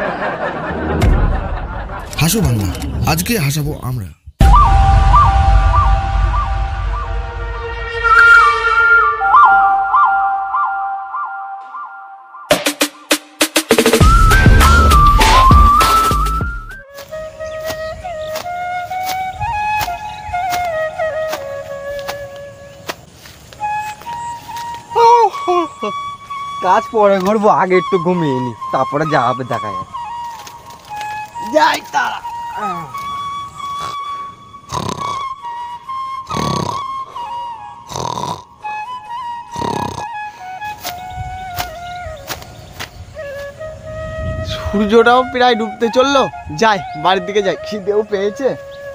হাসো বাংলা, আজকে হাসাবো আমরা। কাজ পরে করবো, আগে একটু ঘুমিয়ে নি, তারপরে যা হবে দেখা যাবে। যাই তারা। সূর্যটাও প্রায় ডুবতে চললো, যাই বাড়ির দিকে যাই, খিদেও পেয়েছে।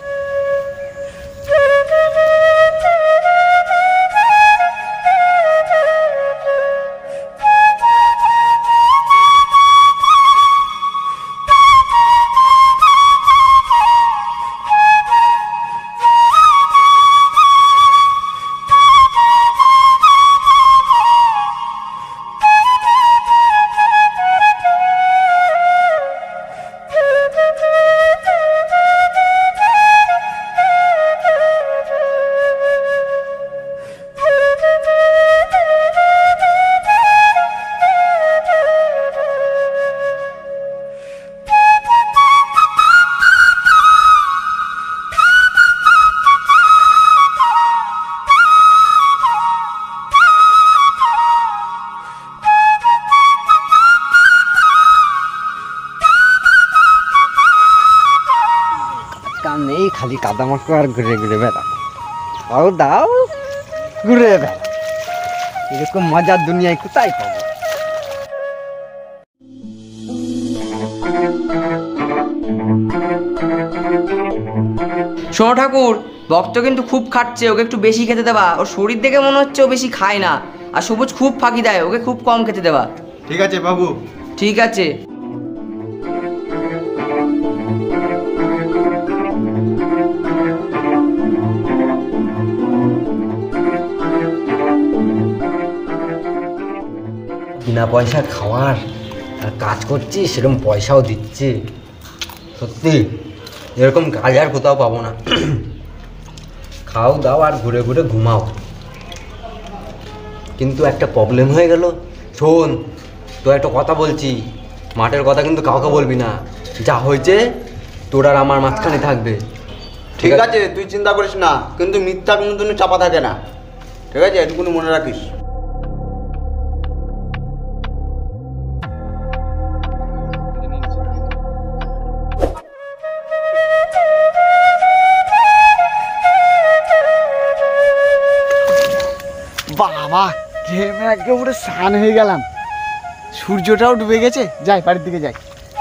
নেই, খালি কাদামাকড় আর ঘুরে ঘুরে বেড়া, খাও দাও ঘুরে বেড়া, এরকম মজার দুনিয়ায় কোথায় পাবো? শোনো ঠাকুর, ভক্ত কিন্তু খুব খাচ্ছে, ওকে একটু বেশি খেতে দেবা। ওর শরীর দেখে মনে হচ্ছে ও বেশি খায় না, আর সবুজ খুব ফাঁকি দেয়, ওকে খুব কম খেতে দেবা। ঠিক আছে বাবু। ঠিক আছে। বিনা পয়সা খাওয়ার আর কাজ করছি, সেরকম পয়সাও দিচ্ছে, সত্যি এরকম কাজ আর কোথাও পাবো না। খাও দাও আর ঘুরে ঘুরে ঘুমাও। কিন্তু একটা প্রবলেম হয়ে গেল। শোন, তো একটা কথা বলছি, মাঠের কথা কিন্তু কাউকে বলবি না, যা হয়েছে তোর আর আমার মাঝখানে থাকবে। ঠিক আছে, তুই চিন্তা করিস না, কিন্তু মিথ্যা কোনোদিনও চাপা থাকে না, ঠিক আছে? এটুকুনি মনে রাখিস। বাবা, ঘেমে একেবারে স্নান হয়ে গেলাম, সূর্যটাও ডুবে গেছে, যাই বাড়ির দিকে যাই।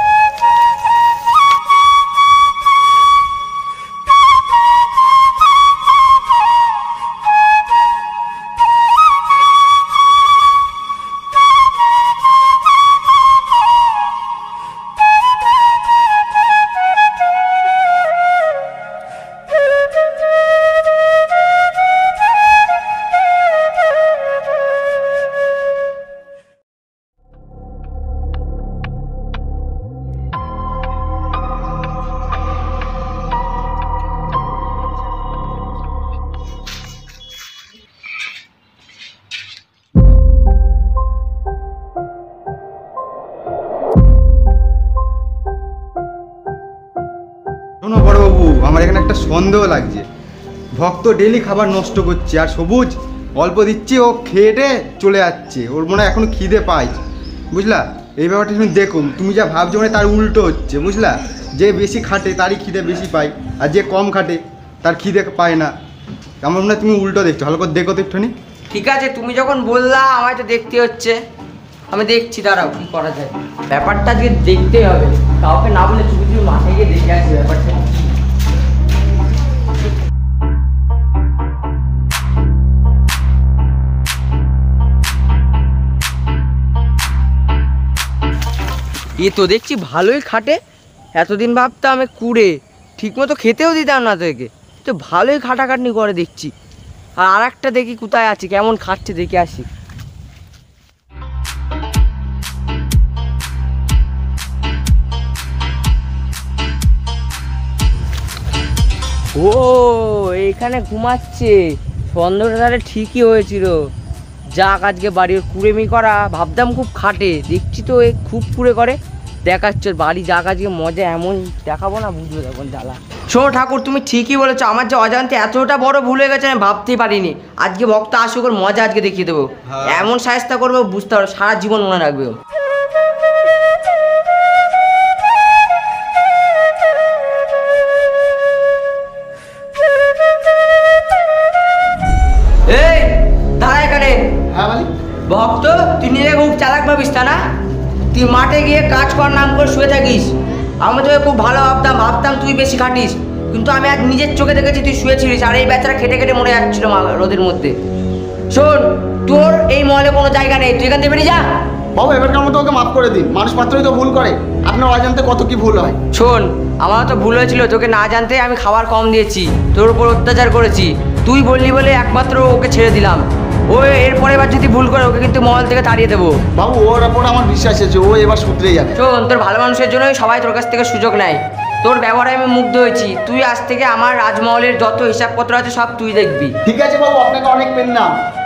শোনো বড়বাবু, আমার এখানে একটা সন্দেহ লাগছে। ভক্ত ডেলি খাবার নষ্ট করছে, আর সবুজ অল্প দিচ্ছি, ও খেয়ে চলে যাচ্ছে, ওর মনে হয় এখনো খিদে পাই, বুঝলা? এই ব্যাপারটা তুমি দেখুন, তুমি যা ভাবছো মানে তার উল্টো হচ্ছে, বুঝলা? যে বেশি খাটে তারই খিদে বেশি পায়, আর যে কম খাটে তার খিদে পায় না। আমার মনে হয় তুমি উল্টো দেখছো, ভালো করে দেখো তো একটুখানি। ঠিক আছে, তুমি যখন বললা আমায় তো দেখতে হচ্ছে, আমি দেখছি, দাঁড়াও কি করা যায়। ব্যাপারটা আজকে দেখতে হবে, কাউকে না বলে চুপি চুপি মাঠে গিয়ে দেখে আসবে ব্যাপারটা। এ তো দেখছি ভালোই খাটে, এতদিন ভাবতাম আমি কুড়ে, ঠিকমতো খেতেও দিতাম না তোকে, তো ভালোই খাটাখাটনি করে দেখছি। আর একটা দেখি কোথায় আছি, কেমন খাচ্ছে দেখে আসি। ও এইখানে ঘুমাচ্ছে, সন্দেহটা তাহলে ঠিকই হয়েছিল। যাক আজকে বাড়ির কুড়েমি করা, ভাবতাম খুব খাটে, দেখছি তো এ খুব কুড়ে করে। দেখাচ্ছে বাড়ি যাক আজকে মজা এমন দেখাবো না, বুঝবো তখন জ্বালা। শোনো ঠাকুর, তুমি ঠিকই বলেছো, আমার যে অজান্তে এতটা বড় ভুল হয়ে গেছে আমি ভাবতেই পারিনি। আজকে ভক্ত আসুক, ওর মজা আজকে দেখিয়ে দেবো। এমন সাহায্য করবো বুঝতে পারো, সারা জীবন মনে রাখবে ও। এই দাঁড়া এখানে। হ্যাঁ মালিক। ভক্ত, তুই নিজে খুব চালাক ভাবিস তা না? তুই মাঠে গিয়ে কাজ কর নাম করে শুয়ে থাকিস। আমি তোকে খুব ভালো ভাবতাম তুই বেশি খাটিস, কিন্তু আমি আজ নিজের চোখে দেখেছি তুই শুয়েছিলিস, আর এই বেচারা খেটে খেটে মরে যাচ্ছিল রোদের মধ্যে। শোন, তোর এই মহলে কোনো জায়গা নেই, তুই এখান থেকে বেরিয়ে যা। বাবু এবারকার মতো ওকে মাফ করে দিন, মানুষ মাত্রই তো ভুল করে, আপনার অজান্তে কত কি ভুল হয়। শোন, আমার তো ভুল হয়েছিল, তোকে না জানতে আমি খাবার কম দিয়েছি, তোর উপর অত্যাচার করেছি, তুই বললি বলে একমাত্র ওকে ছেড়ে দিলাম। ও এরপরে এবার যদি ভুল করে ওকে কিন্তু মহল থেকে তাড়িয়ে দেবো। বাবু ওর ওপর আমার বিশ্বাস আছে, ও এবার শুধরে যাবে। শোন, তোর ভালো মানুষের জন্যই সবাই তোর কাছ থেকে সুযোগ নেয়। তোর ব্যবহারে আমি মুগ্ধ হয়েছি, তুই আজ থেকে আমার রাজমহলের যত হিসাবপত্র আছে সব তুই দেখবি। ঠিক আছে বাবু, আপনাকে অনেক পেন নাম।